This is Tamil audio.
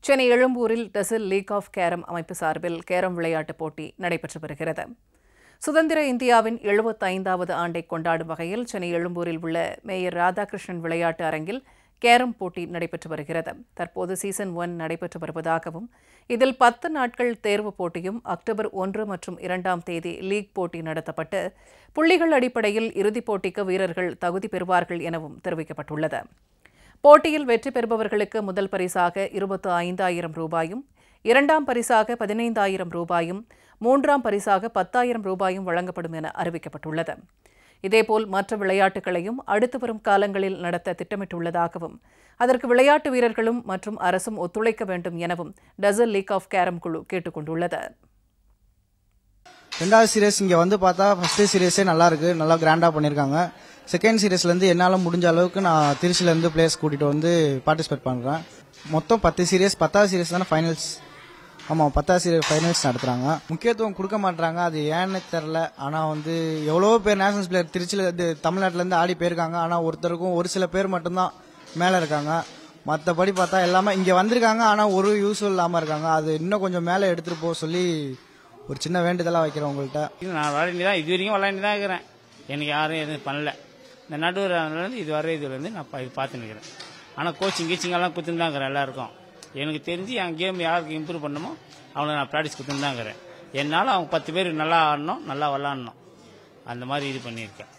சென்னை எழும்பூரில் டெசில் லீக் ஆஃப் கேரம் அமைப்பு சார்பில் கேரம் விளையாட்டுப் போட்டி நடைபெற்று வருகிறது. சுதந்திர இந்தியாவின் 75வது ஆண்டை கொண்டாடும் வகையில் சென்னை எழும்பூரில் உள்ள மேயர் ராதாகிருஷ்ணன் விளையாட்டு அரங்கில் கேரம் போட்டி நடைபெற்று வருகிறது. தற்போது சீசன் 1 நடைபெற்று வருவதாகவும் இதில் 10 நாட்கள் தேர்வுப் போட்டியும் அக்டோபர் 1 மற்றும் 2ஆம் தேதி லீக் போட்டி நடத்தப்பட்டு புள்ளிகள் அடிப்படையில் இறுதிப் போட்டிக்கு வீரர்கள் தகுதி பெறுவார்கள் எனவும் தெரிவிக்கப்பட்டுள்ளது. போட்டியில் வெற்றி பெறுபவர்களுக்கு முதல் பரிசாக 25,000 ரூபாயும், 2ஆம் பரிசாக 15,000 ரூபாயும், 3ஆம் பரிசாக 10,000 ரூபாயும் வழங்கப்படும் என அறிவிக்கப்பட்டுள்ளது. இதேபோல் மற்ற விளையாட்டுகளையும் அடுத்து வரும் காலங்களில் நடத்த திட்டமிட்டுள்ளதாகவும் அதற்கு விளையாட்டு வீரர்களும் மற்றும் அரசும் ஒத்துழைக்க வேண்டும் எனவும் டெசில் லீக் ஆஃப் கேரம் குழு கேட்டுக் கொண்டுள்ளது. ரெண்டாவது சீரியஸ் இங்கே வந்து பார்த்தா ஃபர்ஸ்ட் சீரியஸே நல்லா இருக்கு, நல்லா கிராண்டா பண்ணியிருக்காங்க. செகண்ட் சீரியஸ்லேருந்து என்னால் முடிஞ்ச அளவுக்கு நான் திருச்சியிலேருந்து பிளேயர்ஸ் கூட்டிகிட்டு வந்து பார்ட்டிசிபேட் பண்ணுறேன். மொத்தம் 10 சீரியஸ், 10வது சீரியஸ் தானே ஃபைனல்ஸ். ஆமாம், 10வது சீரியஸ் ஃபைனல்ஸ் நடத்துகிறாங்க. முக்கியத்துவம் கொடுக்க மாட்டாங்க, அது ஏன்னு தெரில. ஆனால் வந்து எவ்வளோ பேர் நேஷனல்ஸ் பிளேயர் திருச்சியில் தமிழ்நாட்டிலேருந்து ஆடி போயிருக்காங்க. ஆனால் ஒருத்தருக்கும் ஒரு சில பேர் மட்டும்தான் மேலே இருக்காங்க. மற்றபடி பார்த்தா எல்லாமே இங்கே வந்திருக்காங்க, ஆனால் ஒரு யூஸும் இல்லாமல் இருக்காங்க. அது இன்னும் கொஞ்சம் மேலே எடுத்துகிட்டு போக சொல்லி ஒரு சின்ன வேண்டுதலாக வைக்கிறேன் உங்கள்கிட்ட. நான் விளையாண்டி தான் இது வரைக்கும் விளையாண்டி தான் இருக்கிறேன். எனக்கு யாரும் எதுவும் பண்ணல. இந்த நடுவர்லேருந்து இதுலேருந்து நான் பார்த்து நிற்கிறேன். ஆனால் கோச்சிங்கெல்லாம் கொடுத்துன்னு தான் இருக்கிறேன் எல்லாருக்கும். எனக்கு தெரிஞ்சு என் கேம் யாருக்கு இம்ப்ரூவ் பண்ணணுமோ அவனை நான் ப்ராக்டிஸ் கொடுத்துன்னு தான் இருக்கிறேன். என்னால் அவங்க 10 பேர் நல்லா ஆடணும், நல்லா விளாடணும், அந்த மாதிரி இது பண்ணியிருக்கேன்.